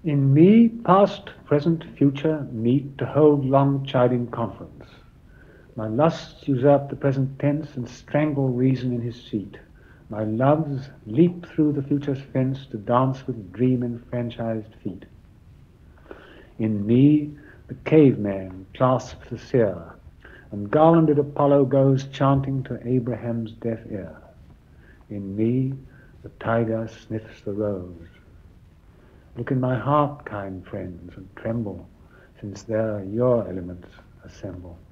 In me, past, present, future meet to hold long chiding conference. My lusts usurp the present tense and strangle reason in his seat. My loves leap through the future's fence to dance with dream-enfranchised feet. In me, the caveman clasps the seer, and garlanded Apollo goes chanting to Abraham's deaf ear. In me, the tiger sniffs the rose. Look in my heart, kind friends, and tremble, since there your elements assemble.